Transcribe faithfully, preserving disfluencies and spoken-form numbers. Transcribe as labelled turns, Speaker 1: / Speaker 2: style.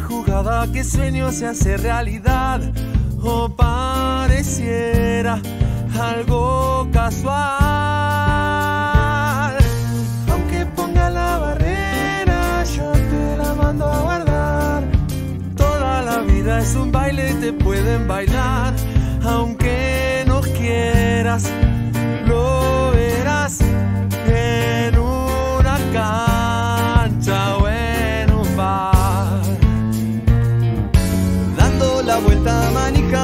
Speaker 1: jugada que sueño se hace realidad o pareciera algo casual. Aunque ponga la barrera, yo te la mando a guardar. Toda la vida es un baile y te pueden bailar. Aunque no quieras, lo verás en una cancha o en un bar. Dando la vuelta a manija